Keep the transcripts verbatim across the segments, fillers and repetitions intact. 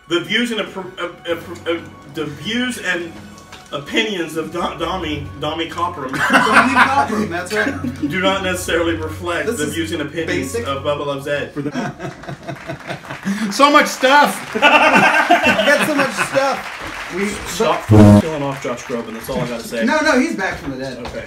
The views and uh, uh, uh, the views and opinions of Do Dommy Dommy Copperum. Dommy Copperum, that's right. Do not necessarily reflect this the views and opinions basic. of Bubba Loves Ed. For the so much stuff. You got so much stuff. We stop killing off Josh Groban. That's all I gotta say. No, no, he's back from the dead. Okay.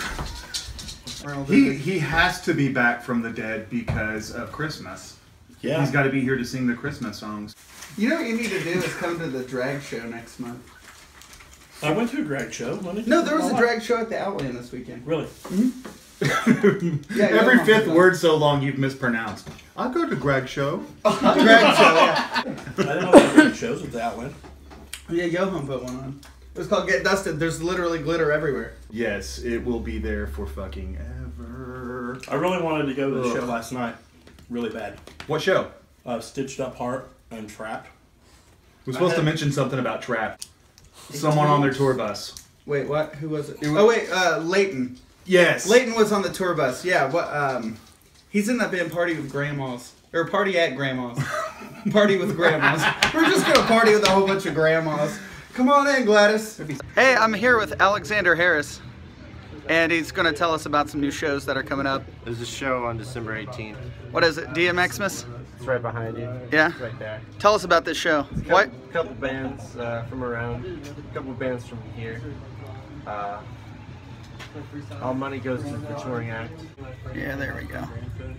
He he has to be back from the dead because of Christmas. Yeah. He's got to be here to sing the Christmas songs. You know what you need to do is come to the drag show next month. I went to a drag show. No, there was a drag show at the Outland this weekend. Really? Mm-hmm. Yeah, every fifth word so long you've mispronounced. I'll go to drag show. Oh, drag show, yeah. I didn't know there were drag shows at the Outland. Yeah, Johan put one on. It was called Get Dusted. There's literally glitter everywhere. Yes, it will be there for fucking ever. I really wanted to go to the Ugh. show last night. Really bad. What show? Uh, Stitched Up Heart and Trapped. We're supposed had... to mention something about Trapped. Someone on their tour bus. Wait, what? Who was it? it was... Oh wait, uh, Leighton. Yes. Leighton was on the tour bus. Yeah. What? Um, he's in that band Party with Grandmas or Party at Grandmas. Party with Grandmas. We're just gonna party with a whole bunch of grandmas. Come on in, Gladys. Hey, I'm here with Alexander Harris, and he's gonna tell us about some new shows that are coming up. There's a show on December eighteenth. What is it? D M Xmas? It's right behind you. Yeah. It's right there. Tell us about this show. Couple, what? A couple bands uh, from around. A couple bands from here. Uh, all money goes to the touring act. Yeah, there we go.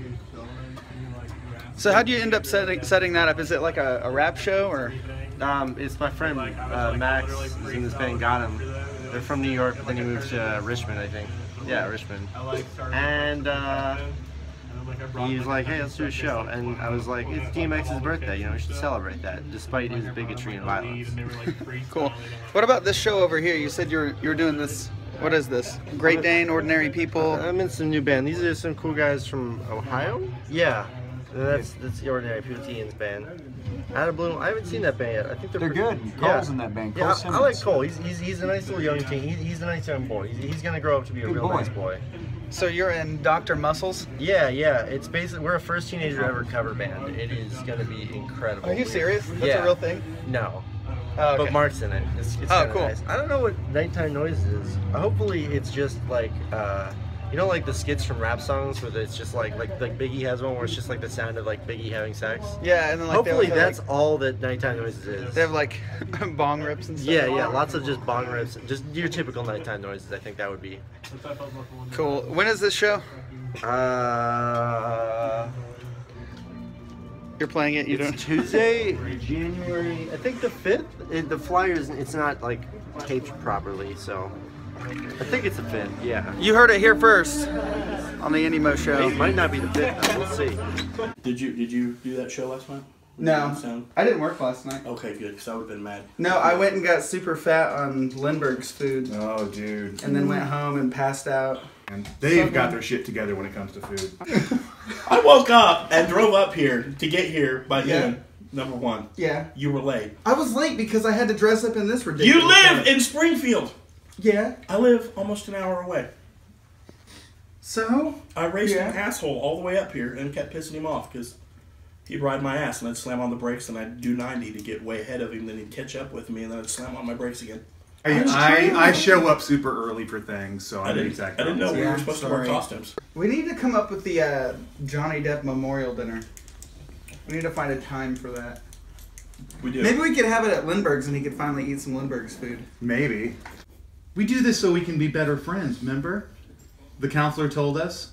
So how'd you end up setting setting that up? Is it like a, a rap show or? Um, it's my friend uh, Max is in this band. Got him. They're from New York, but then he moved to uh, Richmond, I think. Yeah, Richmond. And uh, he was like, "Hey, let's do a show." And I was like, "It's D M X's birthday. You know, we should celebrate that, despite his bigotry and violence." Cool. What about this show over here? You said you're you're doing this. What is this? Great Dane, Ordinary People. I'm in some new band. These are some cool guys from Ohio. Yeah. That's that's the Ordinary People Ian's band. Out of Blue, I haven't seen that band yet. I think they're, they're good. Cole's yeah. in that band. Cole yeah, Simmons. I, I like Cole. He's, he's he's a nice little young teen. He's, he's a nice young boy. He's, he's gonna grow up to be a good real boy. nice boy. So you're in Doctor Muscles? Yeah, yeah. It's basically we're a first teenager ever cover band. It is gonna be incredible. Are you serious? That's yeah. a real thing? No. Oh, okay. But Mark's in it. It's, it's oh, cool. Nice. I don't know what Nighttime Noises is. Hopefully, it's just like. Uh, You know, like the skits from rap songs where it's just like like like Biggie has one where it's just like the sound of like Biggie having sex. Yeah, and then like hopefully have, that's like, all that Nighttime Noises is. They have like bong rips and stuff. Yeah, yeah, lots of just bong rips, just your typical Nighttime Noises. I think that would be cool. When is this show? Uh, you're playing it. You it's don't. Tuesday, January. I think the fifth. It, the flyers. It's not like taped properly, so. I think it's the fifth, yeah. You heard it here first on the Indiemo Show. It might not be the fifth, though. We'll see. Did you did you do that show last night? No, I didn't work last night. Okay, good, because I would have been mad. No, I went and got super fat on Lindbergh's food. Oh, dude. And then went home and passed out. And they've so got their shit together when it comes to food. I woke up and drove up here to get here by yeah. noon. Number one. Yeah. You were late. I was late because I had to dress up in this ridiculous You live thing. in Springfield. Yeah. I live almost an hour away. So? I raced yeah. an asshole all the way up here and kept pissing him off because he'd ride my ass and I'd slam on the brakes and I'd do ninety to get way ahead of him. Then he'd catch up with me and then I'd slam on my brakes again. I, I, I show up super early for things, so I, I didn't exactly. I didn't know we yeah, were supposed sorry. to wear costumes. We need to come up with the uh, Johnny Depp Memorial Dinner. We need to find a time for that. We do. Maybe we could have it at Lindbergh's and he could finally eat some Lindbergh's food. Maybe. We do this so we can be better friends, remember? The counselor told us.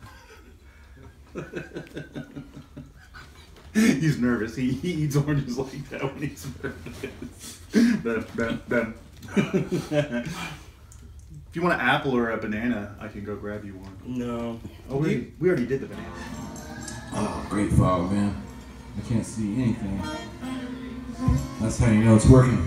He's nervous. He, he eats oranges like that when he's nervous. If you want an apple or a banana, I can go grab you one. No. Oh, we, we already did the banana. Oh, great fog, man. I can't see anything. That's how you know it's working.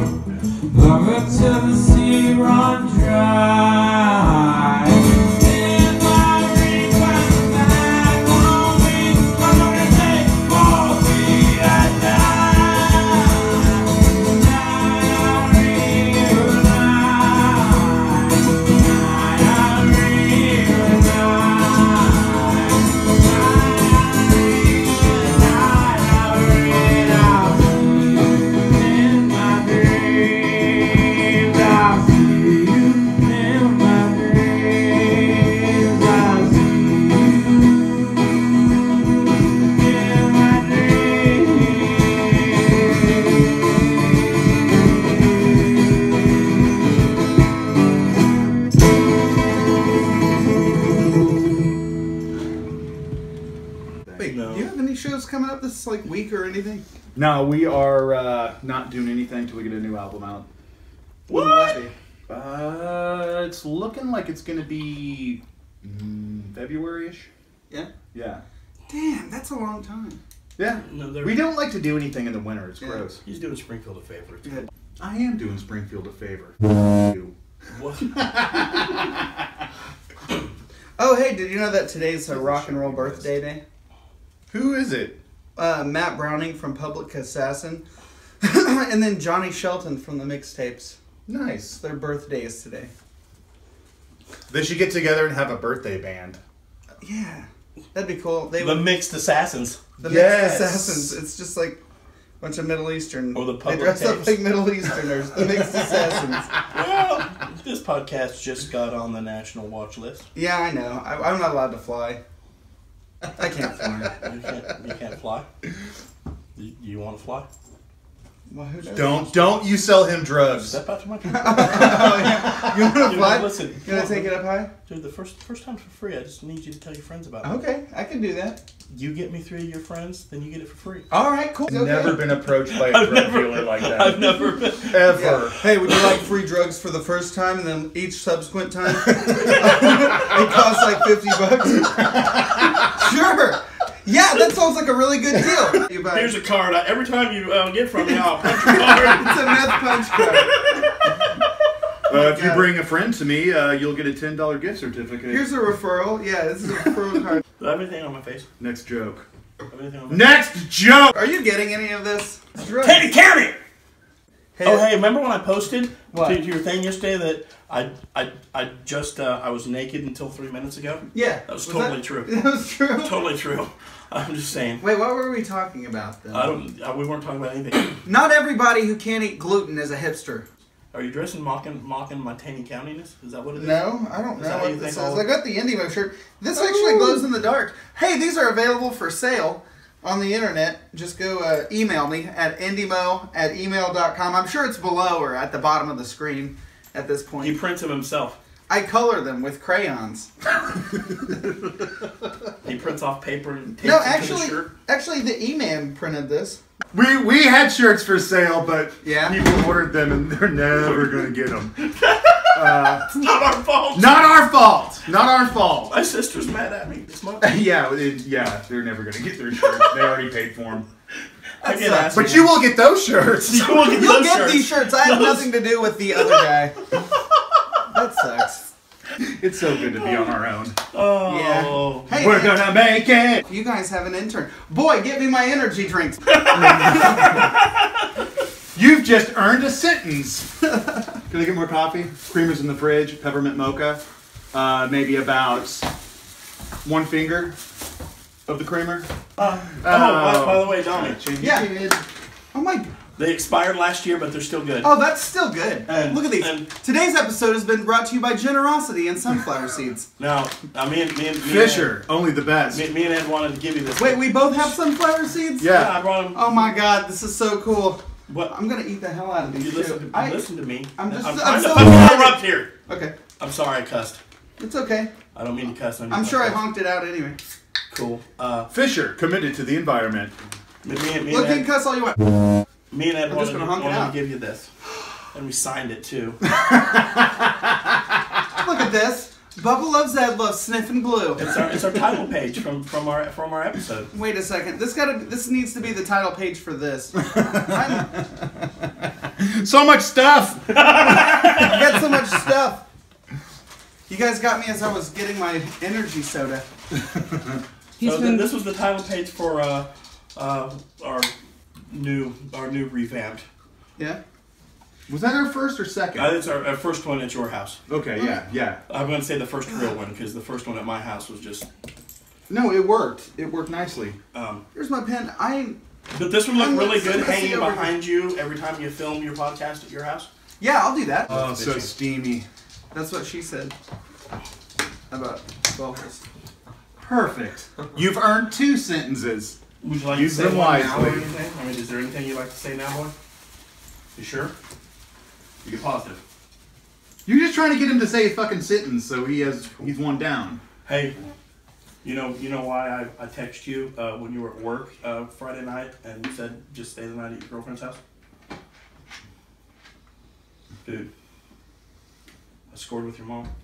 Longer till the sea run dry. In my ring, come back on me. I'm gonna take for me at night. Night, I realize. Night, I realize. Wait, No. do you have any shows coming up this like week or anything? No, we are uh, not doing anything until we get a new album out. When will that be? Uh, it's looking like it's gonna be mm, February-ish. Yeah. Yeah. Damn, that's a long time. Yeah. No, they're- We don't like to do anything in the winter. It's Yeah. gross. He's doing Springfield a favor. Yeah. I am doing Springfield a favor. You. What? Oh, hey, did you know that today's a rock and roll birthday day? Who is it? Uh, Matt Browning from Public Assassin, and then Johnny Shelton from the Mixtapes. Nice. Their birthdays today. They should get together and have a birthday band. Yeah, that'd be cool. They The would, Mixed Assassins. the Yes. Mixed Assassins. It's just like a bunch of Middle Eastern. Or the They Public dress up Tapes. like Middle Easterners. The Mixed Assassins. Well, this podcast just got on the national watch list. Yeah, I know. I, I'm not allowed to fly. I can't fly. You can't, you can't fly. You, you want to fly? Well, who knows? Don't don't you sell him drugs. Step out to my people. Oh, yeah. You want to Dude, fly? listen, You want to take it up high? Dude, the first first time for free. I just need you to tell your friends about it. Okay, I can do that. You get me three of your friends, then you get it for free. All right, cool. I've never been approached by a I've drug never- dealer like that. I've never been. Ever. Yeah. Hey, would you like free drugs for the first time and then each subsequent time? It costs like fifty bucks. Sure. Yeah, that sounds like a really good deal. You buy- Here's a card. I, every time you uh, get from me, I'll punch your card. It's a meth punch card. Uh, if you God. bring a friend to me, uh, you'll get a ten dollar gift certificate. Here's a referral. Yeah, this is a referral card. Do I have anything on my face? Next joke. Do I have anything on my Next joke! Are you getting any of this? It's drugs. Hey, County! Hey, Oh, hey, remember when I posted What? to, to your thing yesterday that I I I just uh, I was naked until three minutes ago? Yeah. That was totally true. That was true. Totally true. I'm just saying. Wait, what were we talking about then? I don't. Uh, we weren't talking about anything. Not everybody who can't eat gluten is a hipster. Are you dressing mocking mocking my Taney Countiness? Is that what it is? No, I don't Is know that how what you this think is. all- I got the Indiemo shirt. This actually glows in the dark. Hey, these are available for sale on the internet. Just go uh, email me at indiemo at email dot com. I'm sure it's below or at the bottom of the screen at this point. He prints them himself. I color them with crayons. He prints off paper and tapes No, it to the actually, shirt. actually, the E-Man printed this. We we had shirts for sale, but Yeah? people ordered them and they're never going to get them. Uh, It's not our fault. not our fault! Not our fault! My sister's mad at me. It's my- yeah, it, yeah, they're never going to get their shirts. They already paid for them. I get sucks. asked. But you will get those shirts! You will get You'll those get shirts. these shirts. I have Those- nothing to do with the other guy. That sucks. It's so good to be on our own. Oh. Yeah. Hey, We're man, gonna make it! you guys have an intern. Boy, get me my energy drinks. You've just earned a sentence. Can I get more coffee? Creamer's in the fridge, peppermint mocha. Uh, maybe about one finger of the creamer. Uh, oh, by, by the way, Donnie, Yeah. Oh my. they expired last year, but they're still good. Oh, that's still good. And- Look at these. and- Today's episode has been brought to you by Generosity and Sunflower Seeds. Now, uh, me and me and me Fisher, only the best. And Ed, me, me and Ed wanted to give you this. Wait, we both have sunflower seeds? Yeah. Yeah, I brought them. Oh my god, this is so cool. What? I'm gonna eat the hell out of these You too. listen to, I- listen to me. I'm just- I'm I'm trying so to fucking excited. interrupt here. Okay, I'm sorry I cussed. it's okay. I don't mean to cuss. on your I'm sure I podcast. honked it out anyway. Cool. Uh, Fisher, committed to the environment. me, me, and- me Look, you and can Ed, cuss all you want. me and Ed I'm wanted, just to, gonna honk it wanted out. to give you this, and we signed it too. Look at this. Bubba Loves Ed loves sniffing glue. It's our it's our title page from from our from our episode. Wait a second. This gotta this needs to be the title page for this. I'm, So much stuff. you got so much stuff. You guys got me as I was getting my energy soda. He's So been, th- this was the title page for uh, uh, our new our new revamped. yeah. Was that our first or second? Uh, it's our, our first one at your house. Okay, yeah, yeah. I'm going to say the first real one because the first one at my house was just. No, it worked. It worked nicely. Um, Here's my pen. I but this would look I'm really so good messy hanging over behind you every time you film your podcast at your house. yeah, I'll do that. Oh, so steamy. That's what she said about golfers. Perfect. You've earned two sentences. Would you like Use to say them one now or wisely. anything? I mean, is there anything you'd like to say now, boy? You sure? You get positive. You're just trying to get him to say a fucking sentence, so he has he's one down. Hey, you know you know why I, I texted you uh, when you were at work uh, Friday night and you said just stay the night at your girlfriend's house? Dude, I scored with your mom.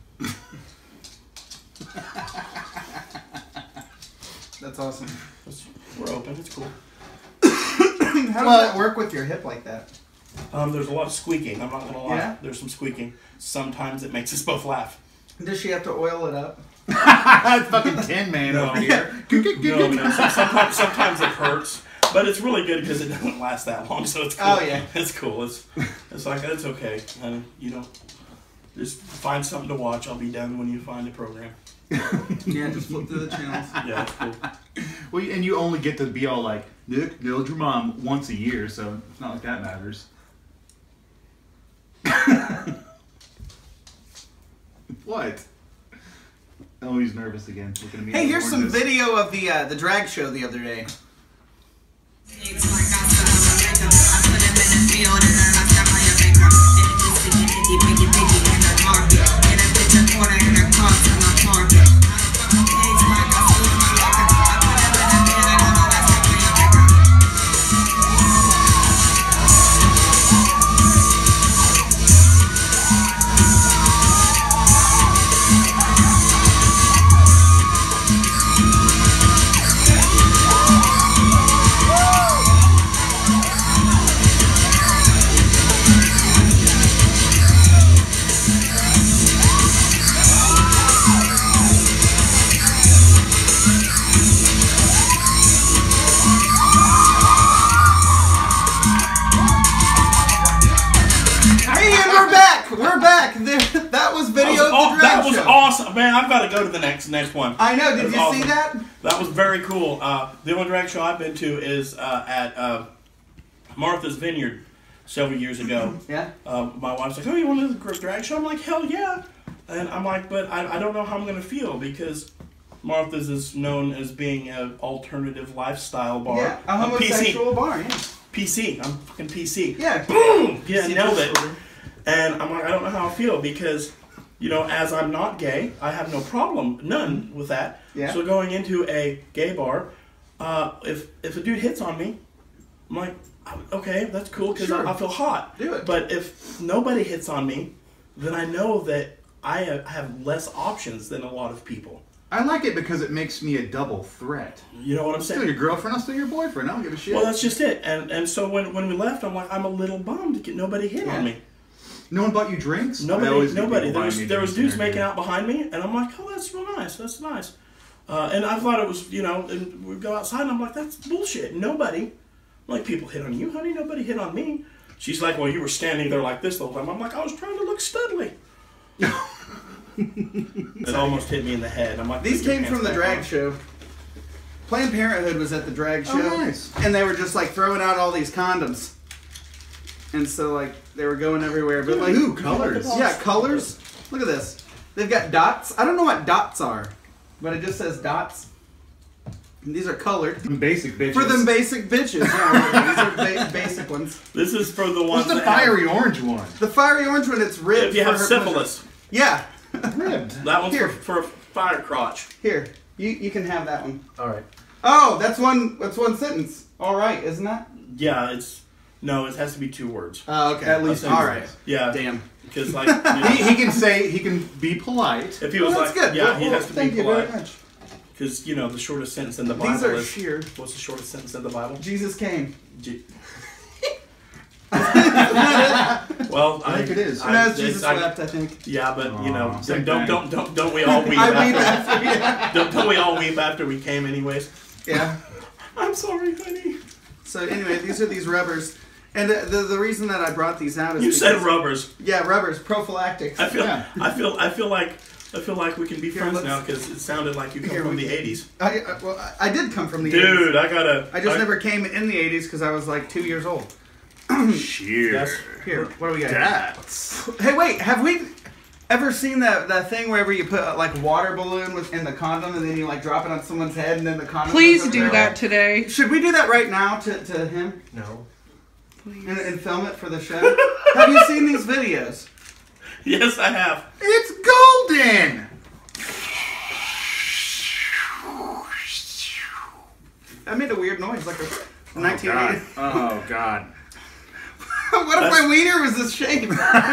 That's awesome. It's, we're open. It's cool. How does that work with your hip like that? Um, there's a lot of squeaking. I'm not gonna lie. Yeah? There's some squeaking. Sometimes it makes us both laugh. Does she have to oil it up? Fucking Tin Man No. over here. No, no. so- Sometimes, sometimes it hurts, but it's really good because it doesn't last that long. So it's cool. Oh, yeah. It's cool. It's it's like it's okay. And you know, just find something to watch. I'll be done when you find a program. Yeah, just flip through the channels. Yeah, it's cool. Well, and you only get to be all like, Nick, nailed your mom once a year, so it's not like that matters. What? Oh, he's nervous again. Looking at me Hey, like here's some oranges. video of the uh, the drag show the other day. Hey, and we're back. We're back. There, that was video That was, of the aw- drag that was show. awesome, man. I've got to go to the next next one. I know. Did was you awesome. see that? That was very cool. Uh, the only drag show I've been to is uh, at uh, Martha's Vineyard several years ago. Yeah. Uh, my wife's like, "Oh, you want to do the drag show?" I'm like, "Hell yeah!" And I'm like, "But I, I don't know how I'm going to feel because Martha's is known as being an alternative lifestyle bar. Yeah, a I'm P C. homosexual bar. Yeah. P C. I'm fucking P C. Yeah. Boom! Yeah, See nailed this it. order? And I'm like, I don't know how I feel because, you know, as I'm not gay, I have no problem, none with that. Yeah. So going into a gay bar, uh, if if a dude hits on me, I'm like, okay, that's cool because Sure. I, I feel hot. Do it. But if nobody hits on me, then I know that I have- have less options than a lot of people. I like it because it makes me a double threat. You know what I'm I'm still saying? your girlfriend, I'll still your boyfriend. I don't give a shit. Well, that's just it. And and so when when we left, I'm like, I'm a little bummed that nobody hit Yeah. on me. No one bought you drinks? I Nobody, always get nobody. people There was buying me there was drinks dudes in making there. out behind me, and I'm like, oh, that's real nice. That's nice. Uh, and I thought it was, you know, and we go outside, and I'm like, that's bullshit. Nobody, I'm like, people hit on you, honey. Nobody hit on me. She's like, well, you were standing there like this the whole time. I'm like, I was trying to look studly. It almost hit me in the head. I'm like, These "Put your came pants from the back drag on." show. Planned Parenthood was at the drag show. Oh, nice. And they were just like throwing out all these condoms. And so like they were going everywhere. But like Ooh, colors. Yeah, colors. Look at this. They've got dots. I don't know what dots are, but it just says dots. And these are colored. Them basic bitches. For them basic bitches. Yeah, these are ba- basic ones. This is for the ones What's the that have- fiery orange one? The fiery orange one, it's ribbed. if you for have her syphilis. pleasure. Yeah. Ribbed. That one's Here. for, for fire crotch. Here, you you can have that one. All right. Oh, that's one. That's one sentence. All right, isn't that? Yeah, it's No, it has to be two words. Oh, okay. At least All two All words. right. Yeah. Damn. Because like, you know, He, he can say, he can be polite. if he was Well, like, that's good. yeah, Well, he well, has to thank be you very polite. much. Because you know the shortest sentence in the Bible These are is sheer. what's the shortest sentence in the Bible? Jesus came. G- well, I think it is. I, no, it's- Jesus I- wept, I think. Yeah, but you know, Aw, don't, same don't thing. don't don't don't we all weep I weep after? after, yeah. Don't, don't we all weep after we came, anyways? Yeah. I'm sorry, honey. So anyway, these are these rubbers. And the, the, the reason that I brought these out is You said because- rubbers. Yeah, rubbers, prophylactics. I feel Yeah. I feel I feel like I feel like we can be Here, friends let's- now because it sounded like you come Here, from we- the eighties. I, I, well, I I did come from the eighties. Dude, I gotta. I just never came in the eighties because I was like two years old. Cheers. That's- Here, what do we got? That's... Hey, wait, have we ever seen that, that thing wherever you put uh, like water balloon with, in the condom and then you like drop it on someone's head and then the condom Please goes over do their that head? today. Should we do that right now to, to him No. Please. and, and film it for the show? Have you seen these videos? Yes, I have. It's golden! That made a weird noise, like a Oh, nineteen God. eighty. Oh, God. What if That's- my wiener was this shape?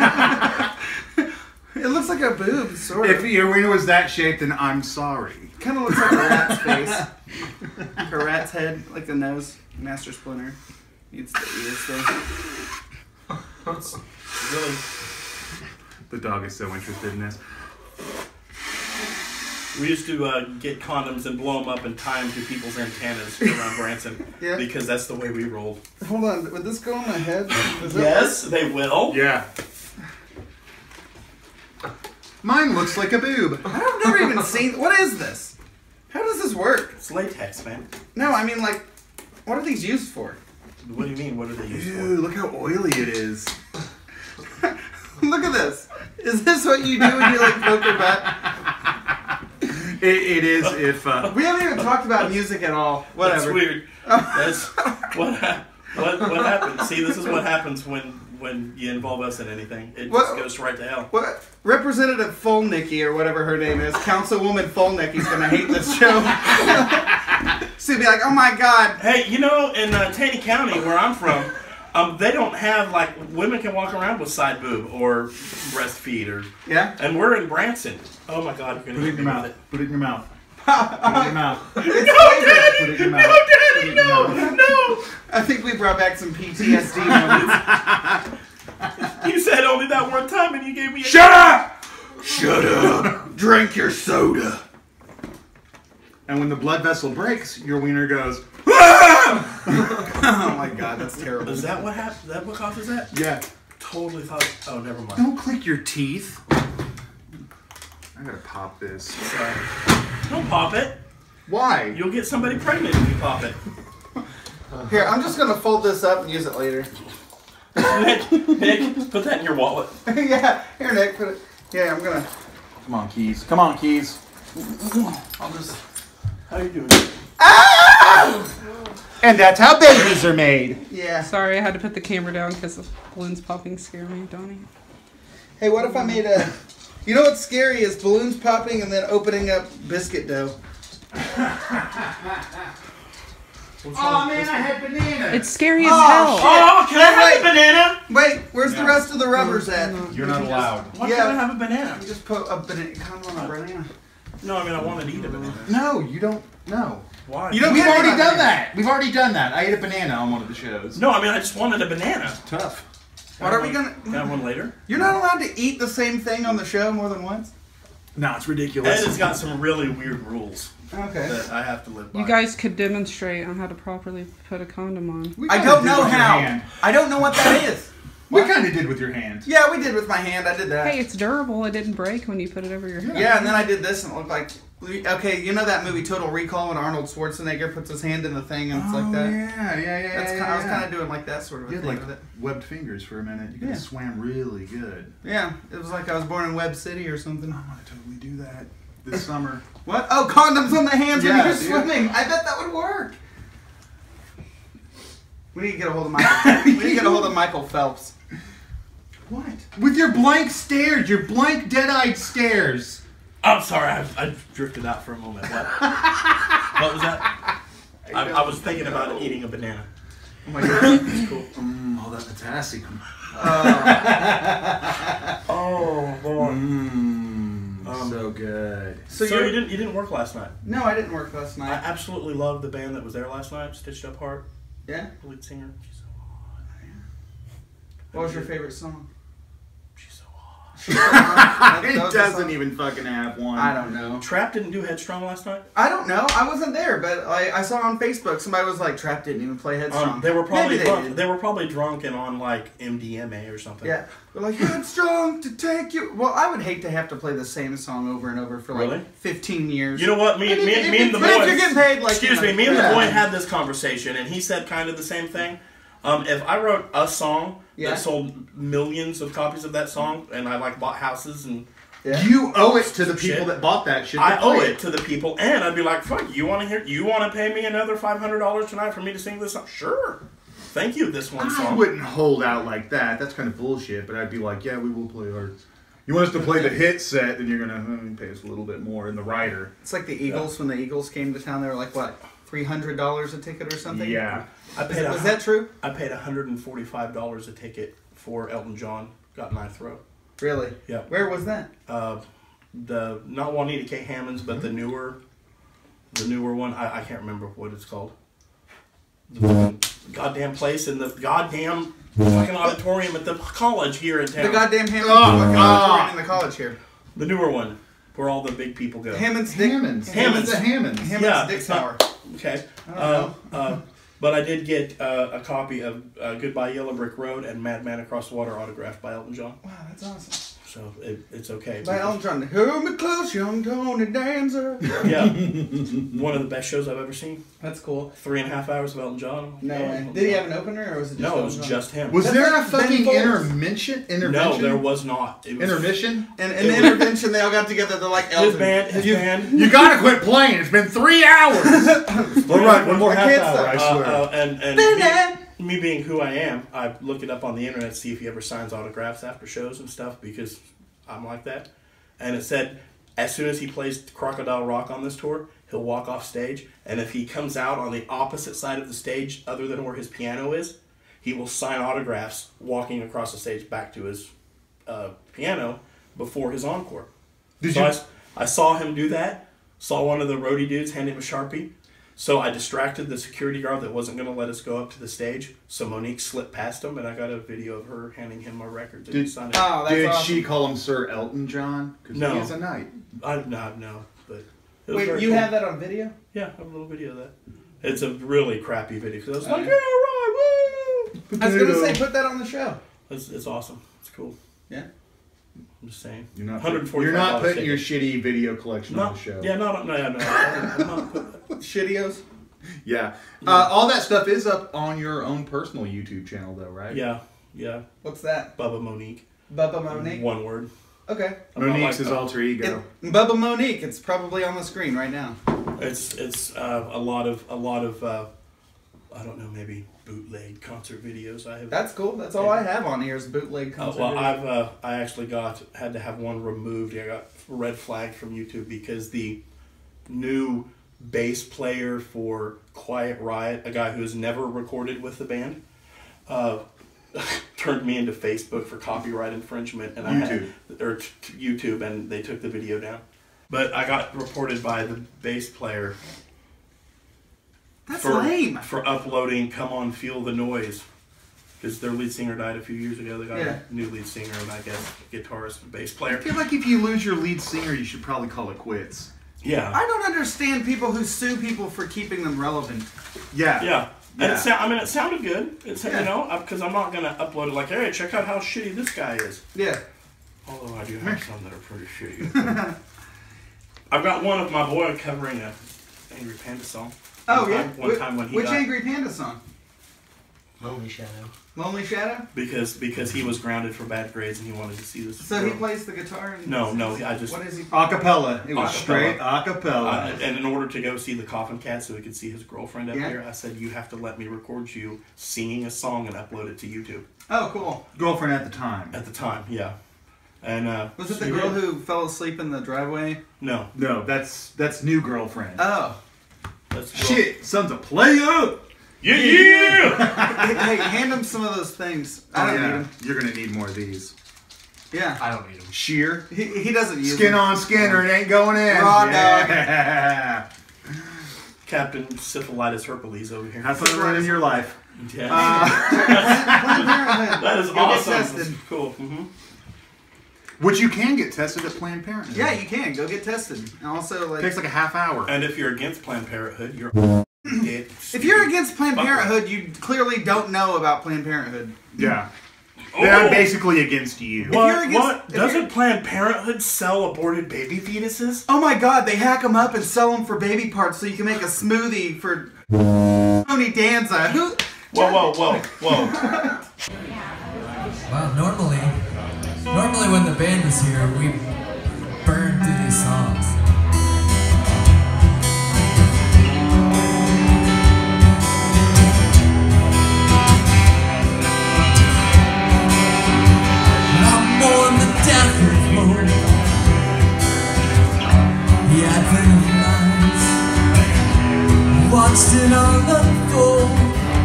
It looks like a boob, sort If of. your wiener was that shape, then I'm sorry. Kind of looks like a rat's face. Like a rat's head, like the nose. Master Splinter. Needs the ears though. It's really. The dog is so interested in this. We used to uh, get condoms and blow them up and tie them to people's antennas around Branson. Yeah. Because that's the way we rolled. Hold on, would this go on my head? Does it Yes, they will. Yeah. Mine looks like a boob. work? I've never even seen. What is this? How does this work? It's latex, man. No, I mean like, what are these used for? What do you mean? What are they used Ew, for? look how oily it is. Look at this. Is this what you do when you like poke your butt? It, it is if... Uh, We haven't even talked about music at all. Whatever. That's weird. That's what, ha- what what happens. See, this is what happens when when you involve us in anything. It What- just goes right to hell. What Representative Folnicki or whatever her name is, Councilwoman Folnicki's gonna hate this show. She'll be like, "Oh my God." Hey, you know, in uh, Taney County, where I'm from, um, they don't have like women can walk around with side boob or breastfeed or, Yeah. and we're in Branson. Oh my God, you're put gonna it hit in me your with mouth. it. Put it in your mouth. Put it in your mouth. It's No, flavor. Put it in Daddy! your No, mouth. Daddy! No! No! I think we brought back some P T S D moments. You said only that one time, and you gave me a Shut up! Shut up! Drink your soda. And when the blood vessel breaks, your wiener goes, "Ah!" Oh my God, that's terrible. Is that what happened? Is that what causes that? Yeah. Totally thought. Oh, never mind. Don't click your teeth. I gotta pop this. Sorry. Don't pop it. Why? You'll get somebody pregnant if you pop it. Here, I'm just gonna fold this up and use it later. Nick, Nick, put that in your wallet. Yeah. Here, Nick, put it. Yeah, I'm gonna. Come on, Keys. Come on, Keys. I'll just. How you doing? And that's how babies are made. Yeah. Sorry, I had to put the camera down because the balloons popping scare me, Donnie. Hey, what if I made a? You know what's scary is balloons popping and then opening up biscuit dough. Oh man, I had bananas. It's scary as Oh, hell. shit. Oh, can I have Wait. a banana? Wait, where's the rest of the rubbers at? You're not allowed. Why Yeah. can't I have a banana? You just put a banana. Kind of on a banana. No, I mean I want to eat a banana. No, you don't. No. Why? You don't We've get already any done banana. that. We've already done that. I ate a banana on one of the shows. No, I mean I just wanted a banana. Tough. What are we gonna? Can I have one later? You're not allowed to eat the same thing on the show more than once. No, it's Ed ridiculous. has got some really weird rules Okay. that I have to live by. You guys could demonstrate on how to properly put a condom on. We I kinda don't did know with your how. hand. I don't know what that is. We What? kind of did with your hand. Yeah, we did with my hand. I did that. Hey, it's durable. It didn't break when you put it over your head. Yeah, and then I did this and it looked like. Okay, you know that movie Total Recall when Arnold Schwarzenegger puts his hand in the thing and it's like that? Oh, Yeah, yeah, yeah. That's yeah, kind, I was yeah. kind of doing like that sort of a You had thing like with it. webbed fingers for a minute. You could Yeah. have swam really good. Yeah, it was like I was born in Webb City or something. I want to totally do that this summer. What? Oh, condoms on the hands Yeah, when you're dude. swimming. I bet that would work. We need to get a hold of Michael. we need to get a hold of Michael Phelps. What? With your blank stares, your blank dead-eyed stares. I'm sorry, I, I drifted out for a moment. What? What was that? I, I was thinking about eating a banana. Oh my god. It's cool. Mm, all that potassium. Uh, Oh, boy. Mmm, Um, so good. So, so you're, you didn't you didn't work last night? no, I didn't work last I night. absolutely love the band that was there last night. Stitched Up Heart, Yeah. the lead singer. She's so hot. What was your favorite song? She's so hot. That- that It was the doesn't song? even fucking have one. I don't know. Trap didn't do Headstrong last night. I don't know. I wasn't there, but I, I saw on Facebook somebody was like, "Trap didn't even play Headstrong." Um, they were probably Maybe they drunk. did. They were probably drunk and on like M D M A or something. Yeah, they're like Headstrong to take you. Well, I would hate to have to play the same song over and over for like Really? fifteen years. You know what? Me, But if- me, if- me and the but boys. if you're getting paid, like, excuse you know, me, me and yeah. the boy had this conversation, and he said kind of the same thing. Um, if I wrote a song Yeah. that sold millions of copies of that song, and I like bought houses and Yeah. You owe it to the people Shit. that bought that shit. I to owe play it to the people, and I'd be like, "Fuck, you want to hear? You want to pay me another five hundred dollars tonight for me to sing this song? Sure, thank you. This one I song. wouldn't hold out like that. That's kind of bullshit. But I'd be like, yeah, we will play ours. You want us to play the hit set, then you're gonna uh, pay us a little bit more in the rider. It's like the Eagles when the Eagles came to town. They were like what, three hundred dollars a ticket or something? Yeah. I paid. Was a, that true? I paid one hundred and forty-five dollars a ticket for Elton John. Got ninth row. Really? Yeah. Where was that? Uh, the not Juanita K. Hammonds, but the newer, the newer one. I, I can't remember what it's called. The goddamn place in the goddamn fucking auditorium at the college here in town. The goddamn Hammond Oh, fucking God. auditorium in the college here. the newer one, where all the big people go. Hammond's Dick. Hammonds. Hammonds. Hammonds. The Hammonds. Hammond's Yeah, Dick it's Tower. not- Okay. I don't Uh, know. uh, but I did get uh, a copy of uh, Goodbye Yellow Brick Road and Madman Across the Water autographed by Elton John. Wow, that's awesome. So it, it's okay. By Elton John. Hold me close, young Tony Dancer. Yeah. One of the best shows I've ever seen. That's cool. Three and a half hours of Elton John. No Yeah, way. Elton Did he John. have an opener or was it just No, it Elton was John? just him. Was That's there a like Ben fucking Folds. intermission? Intervention? No, there was not. It was Intermission? And in It the was- intervention, they all got together. They're like Elton. His band. His you, band. You gotta quit playing. It's been three hours. All right, one more I half can't hour. stop. I Uh, swear. uh, and and Bennett. me, me being who I am, I look it up on the internet to see if he ever signs autographs after shows and stuff because I'm like that. And it said as soon as he plays Crocodile Rock on this tour, he'll walk off stage, and if he comes out on the opposite side of the stage, other than where his piano is, he will sign autographs walking across the stage back to his uh, piano before his encore. Did so you- I, s- I saw him do that. Saw one of the roadie dudes hand him a Sharpie. So I distracted the security guard that wasn't going to let us go up to the stage. So Monique slipped past him, and I got a video of her handing him my record. That he Did- signed. Oh, that's Did awesome. she call him Sir Elton John? Because No. he is a knight. I no, no, but it was Wait, very you cool. have that on video? Yeah, I have a little video of that. It's a really crappy video because I was like, Okay. yeah, right, woo! I was going to say, put that on the show. It's, it's awesome. It's cool. Yeah. I'm just saying. You're not, one hundred forty-five you're not dollars putting your ticket. shitty video collection on Not, the show. yeah, no, no, no, no. I'm not putting, Shittios. Yeah. Uh, all that stuff is up on your own personal YouTube channel, though, right? yeah, yeah. What's that? Bubba Monique. Bubba Monique? One word. Okay. I'm not Monique's like- his alter ego. It, Bubba Monique. It's probably on the screen right now. It's it's uh, a lot of a lot of uh, I don't know, maybe bootleg concert videos. I have. That's cool. That's all I have on here is bootleg Uh, concert. well, videos. I've uh, I actually got had to have one removed. I got red flagged from YouTube because the new bass player for Quiet Riot, a guy who has never recorded with the band, uh, turned me into Facebook for copyright infringement, and I YouTube. had, or t- t- YouTube, and they took the video down. But I got reported by the bass player That's for lame. for uploading "Come On Feel the Noise." Because their lead singer died a few years ago. They got Yeah. a new lead singer and I guess guitarist and bass I player. feel like if you lose your lead singer, you should probably call it quits. Yeah. I don't understand people who sue people for keeping them relevant. Yeah. Yeah. And Yeah. it sound, I mean, it sounded good. It's Yeah. you know, because I'm not gonna upload it like, hey, check out how shitty this guy is. Yeah. Although I do have some that are pretty shitty. I've got one of my boy covering a Angry Panda song. Oh, One yeah. time- one Wh- time when he Which got- Angry Panda song? Lonely Shadow. Lonely Shadow? because because he was grounded for bad grades and he wanted to see this. So he girl. plays the guitar? And No, no, I just- What is he? Acapella. It was Acapella. straight acapella. Uh, and in order to go see the Coffin Cat so he could see his girlfriend up Yeah. there, I said, you have to let me record you singing a song and upload it to YouTube. Oh, cool. Girlfriend at the time. At the time, yeah. And uh, Was it so the he girl did. who fell asleep in the driveway? No, No, that's that's new girlfriend. Oh. that's Shit, son's a player. Yeah, yeah! Hey, hey, hand him some of those things. I Oh, don't yeah. need them. You're gonna need more of these. Yeah. I don't need them. Sheer. He, he doesn't use Skin them. on skin or it ain't going in. Raw dog. Yeah. Captain Syphilitis Hercules over here. Have fun in your life. Yeah. Planned Parenthood. That is Go get awesome. tested. That's cool. Mm-hmm. Which you can get tested at Planned Parenthood. Yeah, you can. Go get tested. And also, like... It takes like a half hour. And if you're against Planned Parenthood, you're dead. If you're against Planned Fuck Parenthood, you clearly don't know about Planned Parenthood. Yeah. Oh. Then I'm basically against you. you're What? against- What? if you're- Doesn't Planned Parenthood sell aborted baby fetuses? Oh my god, they hack them up and sell them for baby parts so you can make a smoothie for Tony Danza. Who? Whoa, whoa, whoa, whoa. Well, normally, normally when the band is here, we burn through these songs. I'm on the death row. The advent of lights, watched it all unfold.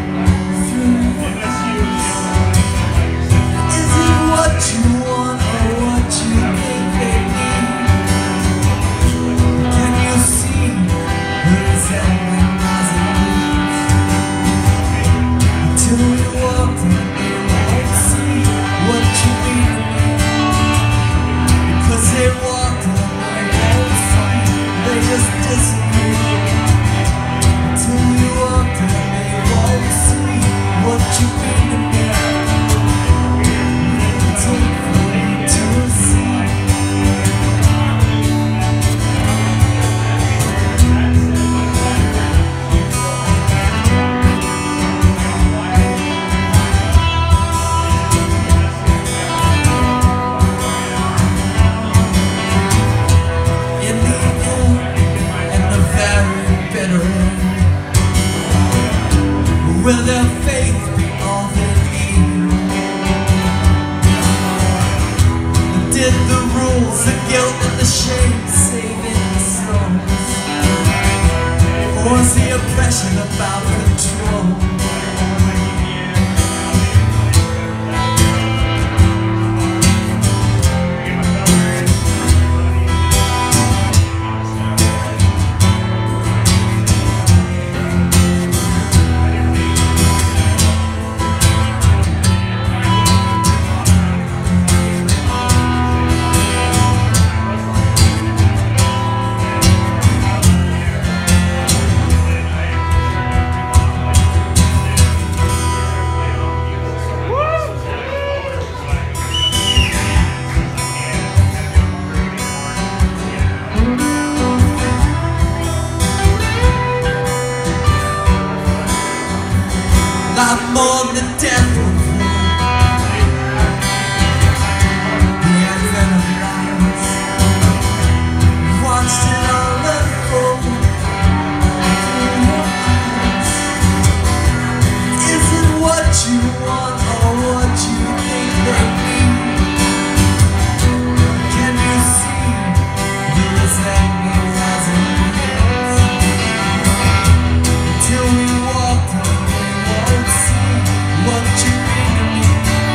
What you want or what you think they need? Can you see who's hanging as it leaves? Until you walk in, they won't see what you mean. Because they walk in, they won't see, they just disagree. Until you walk in, they won't see what you mean to me. Will their faith be all they need? Did the rules, the guilt and the shame saving souls? Or is the oppression about control? I'm on the death row. The advent of lights, watched it all unfold through your eyes. Is it what you want or what you think they need? Can you see who is hanging as it leaves? Until we walk on, won't see what you mean to me.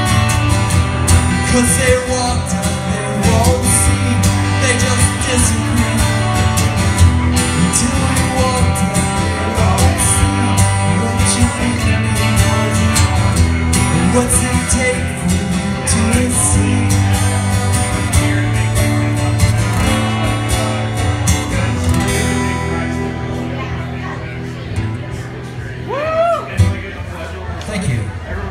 Cause they walked up, they won't see, they just disagree. Until we walked up, they won't see what you mean to me. What's it take for you to see? Thank you.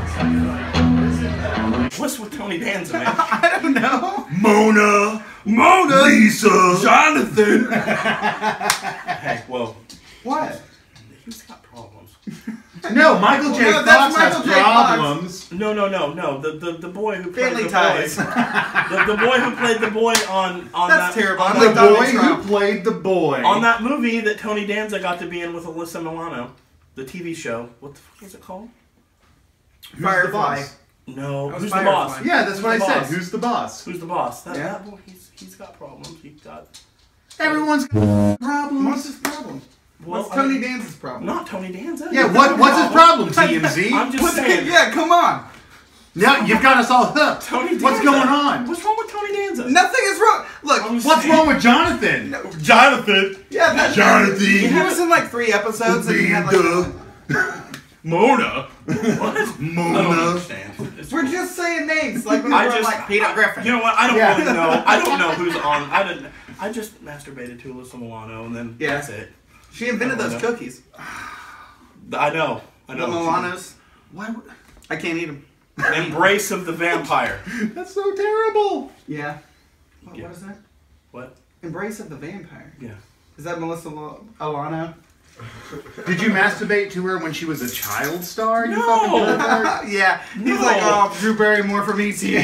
What's with Tony Danza, man? I don't know. Mona! Mona! Lisa! Jonathan! Hey, whoa. What? He's got problems. No, Michael J. No, that's Fox has Michael J. Fox. problems. No, no, no, no. The the, the boy who played Family the Ties. boy. The, the boy who played the boy on on That's that terrible. on I'm The like that, Donald boy who Trump. played the boy. on that movie that Tony Danza got to be in with Alyssa Milano, the T V show. What the fuck was it called? Who's Firefly. the boss? No, That was who's the Firefly. boss? Yeah, that's Who's what I the said. boss? Who's the boss? Who's the boss? That, Yeah. that boy, he's he's got problems. He's got. Everyone's got What's problems. his problem? Well, What's Tony I- Danza's problem? Not Tony Danza. Yeah, what, what's his problem, T M Z? I'm just What's saying. yeah, come on. Now you've got us all hooked. Tony Danza. What's going on? What's wrong with Tony Danza? Nothing is wrong. Look, I'm just What's saying. wrong with Jonathan? Jonathan? yeah, that, Jonathan. He was in like three episodes and he had like. Mona. What? I don't Mona. understand. It's- We're just saying names like we I were just like Peter Griffin. You know what? I don't Yeah. really know. I don't know who's on. I didn't. I just masturbated to Alyssa Milano, and then Yeah. that's it. She invented those cookies. I know. I The know. Milanos. Why would... I can't eat them. Embrace of the vampire. That's so terrible. Yeah. What, Yeah. what is that? What? Embrace of the Vampire. Yeah. Is that Melissa Lo- Alano? Did you masturbate to her when she was a child star? You No. fucking pervert? Yeah. He's No. like, oh, Drew Barrymore from E T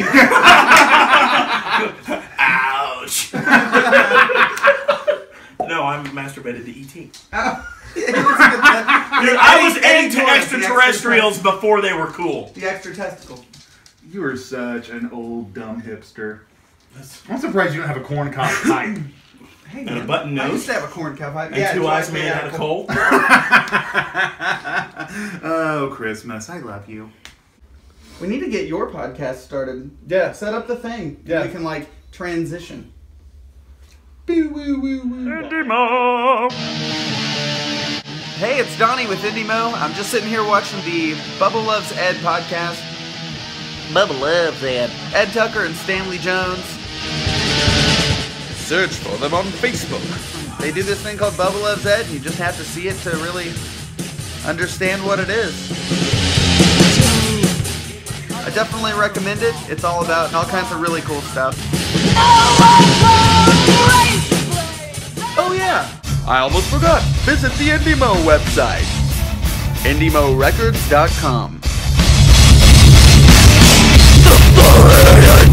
Ouch. No, I'm masturbated to E T. Oh, yeah, he looks like a- Dude, I was Eddie into Torres, the extraterrestrials before they were cool. The extra testicle. You are such an old dumb hipster. I'm surprised you don't have a corn cob pipe. Hey, And a man. button I nose. used to have a corn cob pipe. And Yeah, two it's eyes like made the, out of uh, coal. Oh, Christmas, I love you. We need to get your podcast started. Yeah. Set up the thing. Yeah. We can like transition. Hey, it's Donnie with Indiemo. I'm just sitting here watching the Bubba Loves Ed podcast. Bubba Loves Ed. Ed Tucker and Stanley Jones. Search for them on Facebook. They do this thing called Bubba Loves Ed, and you just have to see it to really understand what it is. I definitely recommend it. It's all about all kinds of really cool stuff. Oh yeah! I almost forgot. Visit the Indiemo website. Indiemo records dot com.